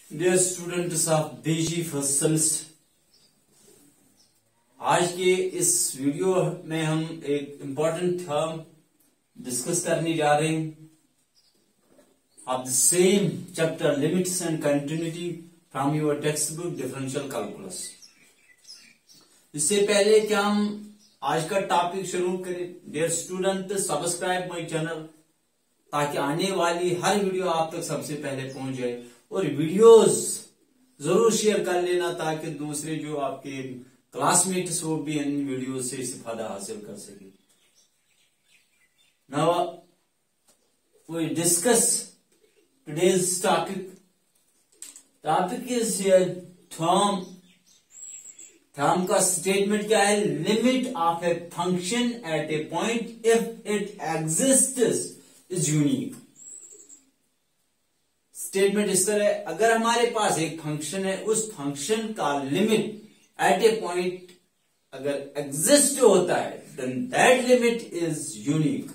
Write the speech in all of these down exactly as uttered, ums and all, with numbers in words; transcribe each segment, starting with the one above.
Dear students of BG first semester, आज के इस वीडियो में हम एक इम्पोर्टेंट टर्म डिस्कस करने जा रहे हैं of the same chapter limits and continuity from your text book differential calculus. इससे पहले कि हम आज का टॉपिक शुरू करें, dear student subscribe my channel ताकि आने वाली हर वीडियो आप तक सबसे पहले पहुंच जाए, और वीडियोस जरूर शेयर कर लेना ताकि दूसरे जो आपके क्लासमेट्स वो भी इन वीडियो से इस्तेफादा हासिल कर सके। Now we discuss today's topic. Topic is theorem. Theorem का स्टेटमेंट क्या है? Limit of a function at a point if it exists is unique. Statement इस तरह है, अगर हमारे पास एक फंक्शन है, उस फंक्शन का लिमिट एट ए पॉइंट अगर एग्जिस्ट होता है, then that limit is unique.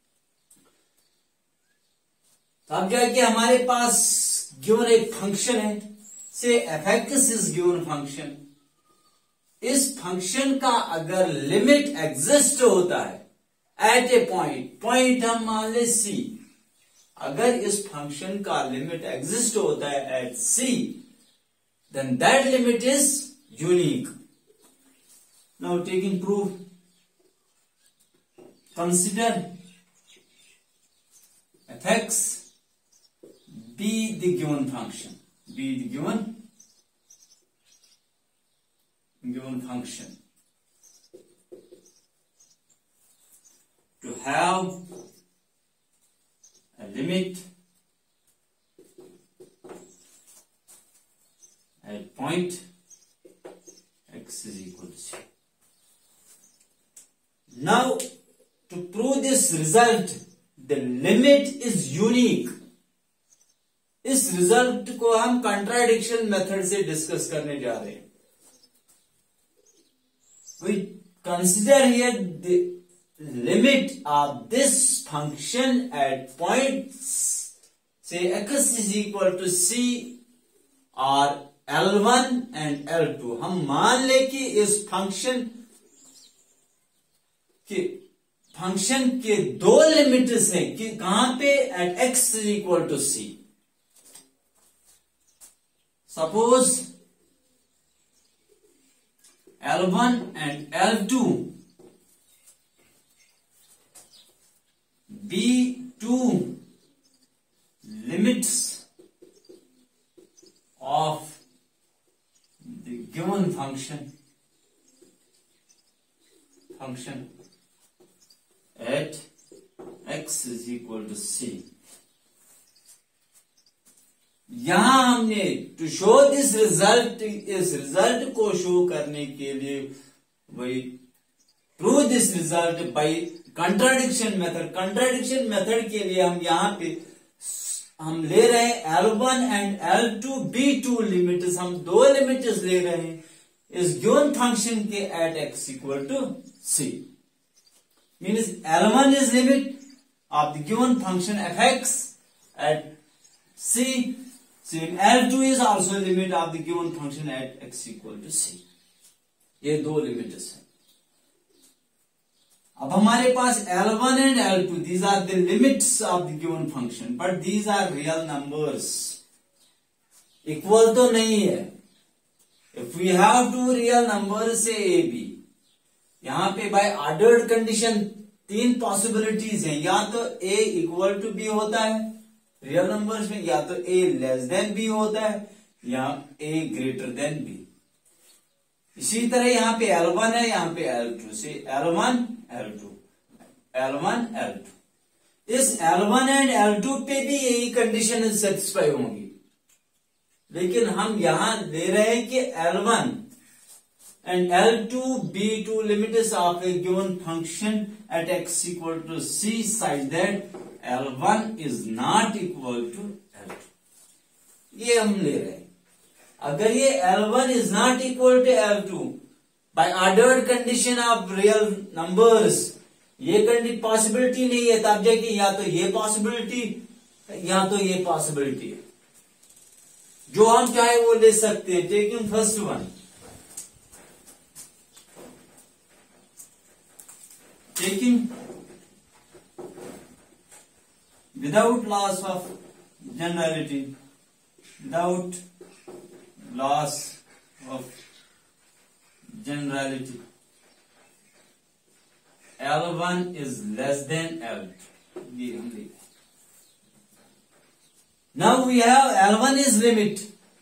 तो अब जाके हमारे पास गिवन एक फंक्शन है, से f x is given function. इस फंक्शन का अगर लिमिट एग्जिस्ट होता है एट ए पॉइंट, पॉइंट हम मान ले सी, अगर इस फंक्शन का लिमिट एग्जिस्ट होता है at c, then that limit is unique. Now taking proof, consider f x be the given function, be the given given function to have a limit at point x is equal to c. Now to prove this result, the limit is unique. इस result को हम contradiction method से discuss करने जा रहे हैं। We consider here the limit of this function at points, say x is equal to c or L one and L two। हम मान ले कि इस फंक्शन के फंक्शन के दो लिमिट्स हैं कि कहां पे एट x is equal to c। Suppose L one and L two be two limits of the given function function at x is equal to c। यहां हमने टू शो दिस रिजल्ट, इस रिजल्ट को show करने के लिए वही prove this result by contradiction method. Contradiction method के लिए हम यहां पे हम ले रहे हैं L one and L two be two limits, हम दो लिमिट्स ले रहे हैं इस गिवन फंक्शन के at x equal to c। Means L one is limit of the given function f(x) at c, same L two is also limit of the given function at x equal to c। ये दो limits हैं। अब हमारे पास L one and L two, these are the limits of the given function, but these are real numbers। Equal तो नहीं है। If we have two real numbers say a b, यहां पे बाय ऑर्डर्ड कंडीशन तीन possibilities हैं, या तो a equal to b होता है रियल नंबर्स में, या तो a लेस देन b होता है, या a ग्रेटर देन b। इसी तरह यहां पे L one है, यहां पे L two, से L one L two L one L two। इस L one and L two पे भी यही कंडीशन सेटिस्फाई होंगी, लेकिन हम यहां ले रहे हैं कि L one and L two be two limits of a given function at x equal to c such that L one is not equal to L two। ये हम ले रहे हैं। अगर ये L one is not equal to L two by ordered condition of real numbers, ये possibility नहीं है, तब जाके या तो ये पॉसिबिलिटी या तो ये पॉसिबिलिटी है। जो हम चाहे वो ले सकते हैं। Taking first one, taking without loss of generality, without loss of generality, L one is less than L two. Now we have L one is limit.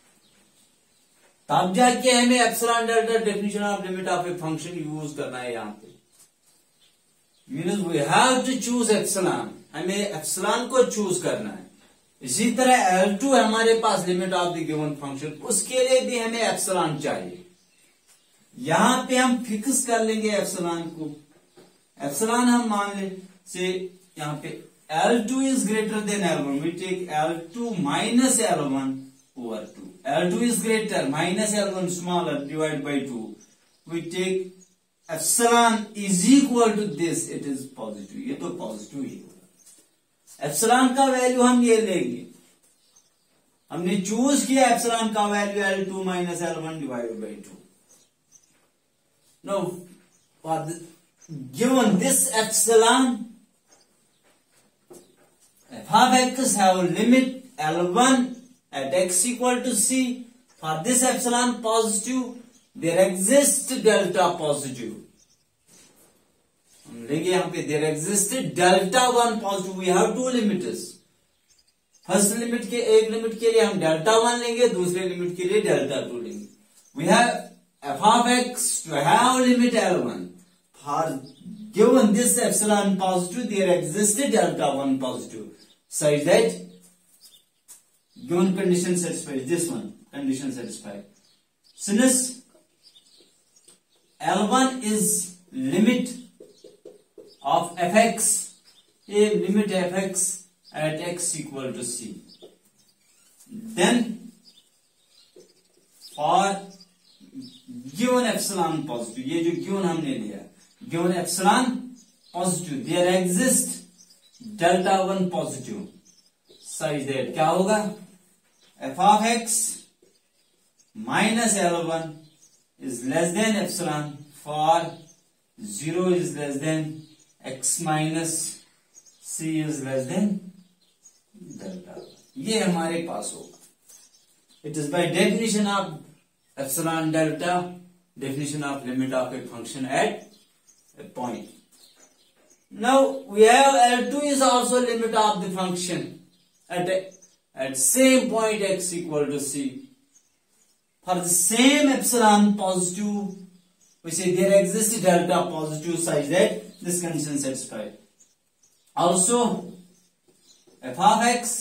तब जाके हमें epsilon delta definition of limit of a function use करना है। यहां पे means we have to choose epsilon, हमें epsilon को choose करना है। इसी तरह L टू हमारे पास limit of the given function, उसके लिए भी हमें एप्सिलॉन चाहिए। यहां पे हम फिक्स कर लेंगे एप्सिलॉन को। एप्सिलॉन हम मान ले से यहां पे L two is greater than L one, we take L two minus L one over two. L two is greater, minus L one smaller, divided by two. We take epsilon is equal to this, it is positive. ये तो positive ही होगा। Epsilon का value हम ये लेंगे, हमने choose किया epsilon का value L two minus L one divided by two. Now, for the, given this epsilon, f of x have limit L one at x equal to c. For this epsilon positive, there exists delta positive. हम लेंगे यहां पे there exists delta one positive. We have two limits. First limit के एक limit के लिए हम delta one लेंगे, दूसरे लिमिट के लिए डेल्टा टू लेंगे। We have f of x to have limit L one. For given this epsilon positive, there exists delta one positive. Such that given condition satisfies, this one condition satisfied. Since L one is limit of fx, a limit fx at x equal to c, then for given epsilon positive, ये जो given हमने लिया, given epsilon positive, there exists delta one positive, such that क्या होगा, f of x minus L one is less than epsilon for zero is less than x minus c is less than delta. ये हमारे पास होगा. It is by definition of epsilon delta, definition of limit of a function at a point. Now we have L two is also limit of the function at a, at same point x equal to c. For the same epsilon positive, we say there exists delta positive such that this condition satisfied. Also, f of x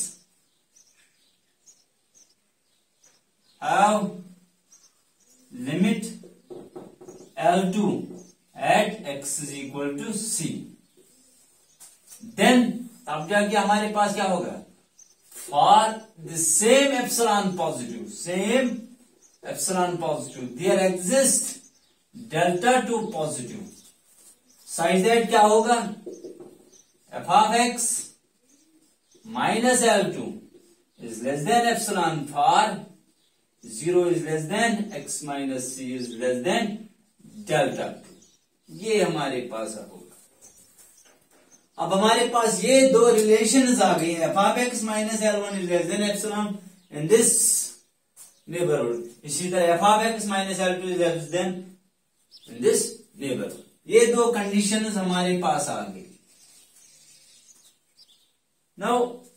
have limit L two at x is equal to c. Then तब जाके हमारे पास क्या होगा, for the same epsilon positive, same epsilon positive, there exists delta two positive, such that क्या होगा, f of x minus L two is less than epsilon for zero is less than x minus c is less than delta two. ये हमारे पास होगा. अब हमारे पास ये दो relations आ गई है, f of x minus L one is less than epsilon in this neighborhood. इसी तरह f of x minus L two is less than in this neighborhood. ये दो कंडीशंस हमारे पास आ गई. Now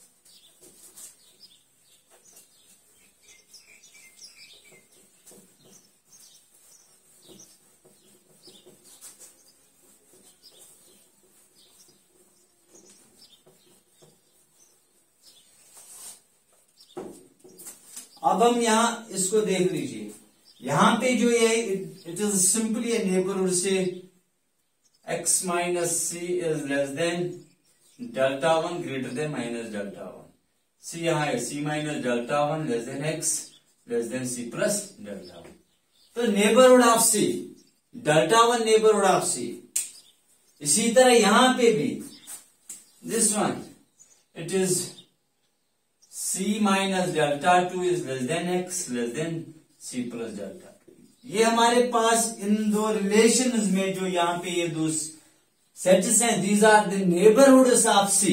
अब हम यहां इसको देख लीजिए, यहां पे जो ये it is simply a neighbourhood से x minus c is less than delta one greater than minus delta one. C यहां है, c minus delta one less than x less than c plus delta one. तो neighbourhood of c delta one neighbourhood of c. इसी तरह यहां पे भी this one it is c minus delta two is less than x less than c plus delta two. ये हमारे पास इन दो relations में जो यहाँ पे ये दो सेट्स हैं, these are the neighbourhoods of c,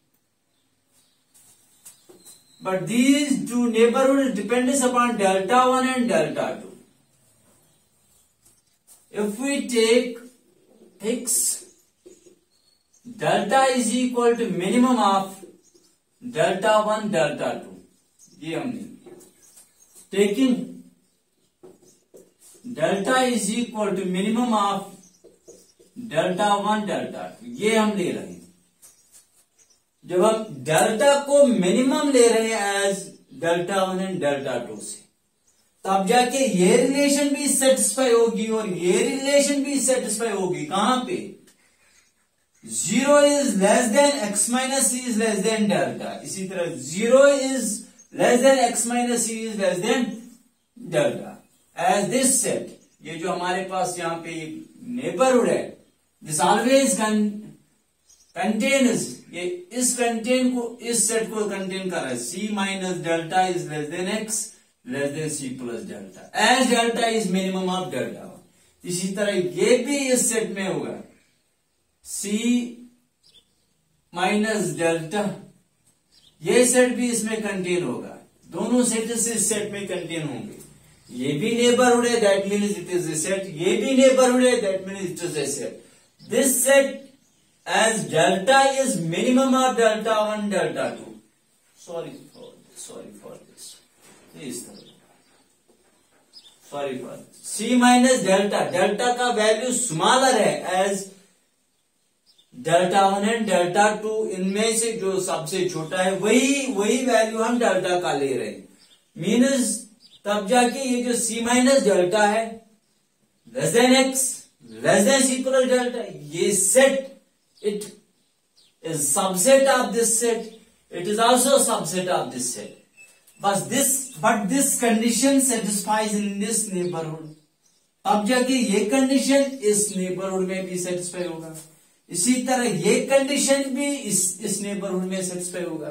but these two neighborhoods depends upon delta one and delta two. If we take fix delta is equal to minimum of delta one delta two, ये हमने taking delta is equal to minimum of delta one delta two, ये हम ले रहे हैं। जब हम delta को मिनिमम ले रहे हैं as delta one and delta two से, तब जाके ये रिलेशन भी सेटिस्फाई होगी और ये रिलेशन भी सेटिस्फाई होगी। कहां पे? Zero is less than x minus c is less than delta. इसी तरह zero is less than x minus c is less than delta as this set. ये जो हमारे पास यहाँ पे नेबरहुड है, दिस ऑलवेज कंटेन्स, ये इस कंटेन को, इस सेट को कंटेन कर रहा है। c minus delta is less than x less than c plus delta as delta is minimum of delta one. इसी तरह ये भी इस सेट में होगा, c माइनस डेल्टा, ये सेट भी इसमें कंटेन होगा। दोनों सेट इस सेट में कंटेन होंगे। ये भी नेबरहुड है, that means it is a set. ये भी नेबरहुड है, that means it is a set. This set as delta is minimum of delta one delta two, sorry for this, sorry for this, इस तरह sorry for this. c minus delta, delta का वैल्यू smaller है as delta one and delta two, इनमें से जो सबसे छोटा है वही वही वैल्यू हम डेल्टा का ले रहे हैं। मीन्स तब जाके ये जो c माइनस डेल्टा है less than x less than c plus delta, ये set it is subset of this set, it is also a subset of this set, but this but this condition satisfies in this neighborhood। अब जाके ये condition इस neighbourhood में भी satisfy होगा, इसी तरह ये कंडीशन भी इस इस नेबरहुड में सेटिस्फाई होगा।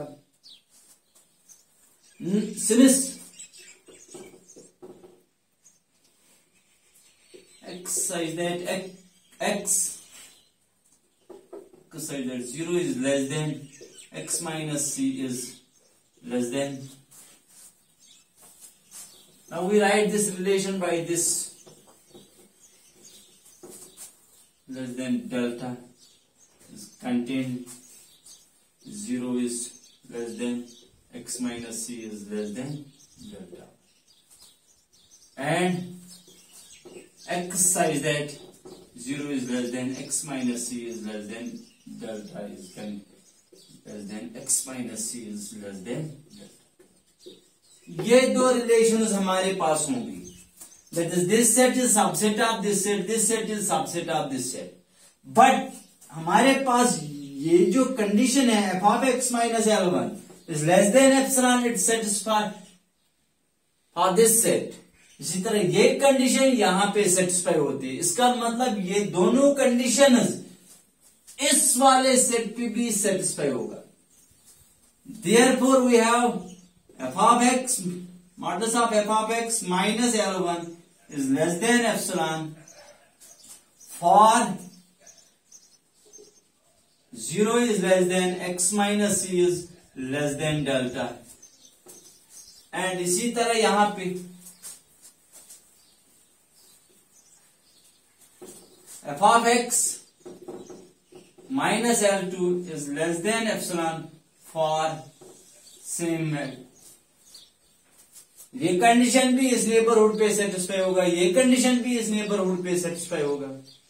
Since x such that x such that zero is less than x minus c is less than. Now we write this relation by this, less than delta is contained, zero is less than x minus c is less than delta, and x such that zero is less than x minus c is less than delta is less than x minus c is less than delta। ये दो relations हमारे पास होंगी, that is this set is subset of this set, this set is subset of this set, but हमारे पास ये जो condition है f of x minus l one is less than epsilon, it satisfy for this set। इसी तरह ये condition यहां पे satisfy होती है। इसका मतलब ये दोनों कंडीशन इस वाले सेट पे भी सेटिस्फाई होगा। Therefore we have f of x modulus of f of x minus L one is less than epsilon for zero is less than x minus c is less than delta, and इसी तरह यहां पे f of x minus L two is less than epsilon for same method। ये condition भी इस neighbourhood पे satisfy होगा, ये कंडीशन भी इस नेबरहुड पे सेटिस्फाई होगा।